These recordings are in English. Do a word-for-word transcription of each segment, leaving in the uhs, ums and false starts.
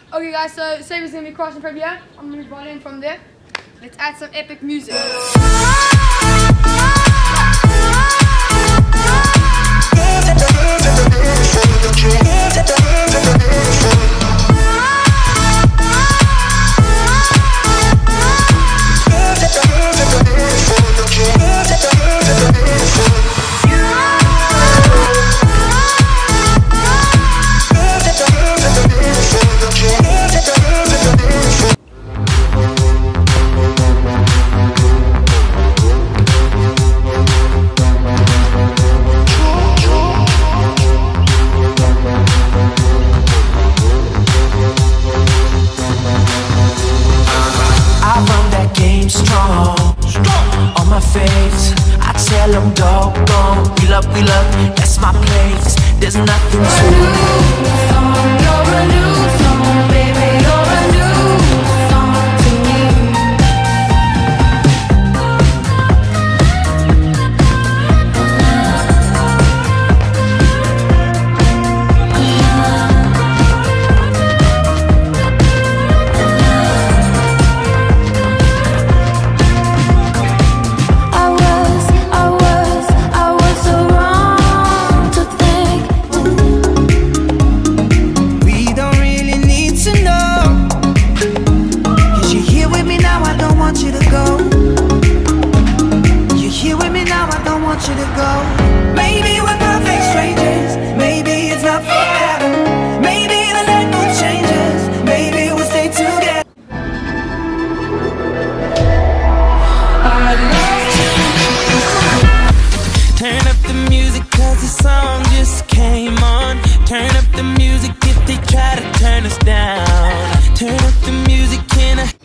Okay guys, so same is gonna be crossing from here. I'm gonna run in from there. Let's add some epic music. I'm doggone, we love, we love, that's my place. There's nothing to lose. You're a new song, baby, you're a new song to me. Maybe we're perfect strangers. Maybe it's not forever. Maybe the light will change us. Maybe we'll stay together. I love you. Turn up the music cause the song just came on. Turn up the music if they try to turn us down. Turn up the music and I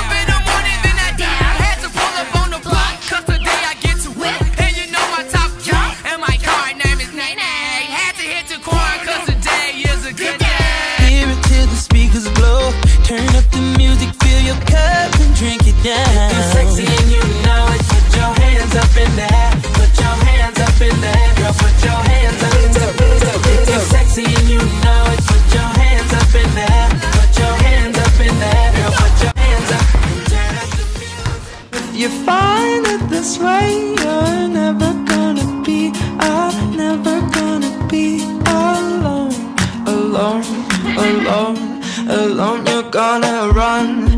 turn up the music, fill your cup and drink it down. If you're sexy and you know it, put your hands up in there. Put your hands up in there. Girl, put your hands up in there. If you're sexy and you know it, put your hands up in there. Put your hands up in there. Girl, put your hands up. Turn up the music. If you find it this way, you're never gonna be, I'm never gonna be alone, alone, alone. Alone, you're gonna run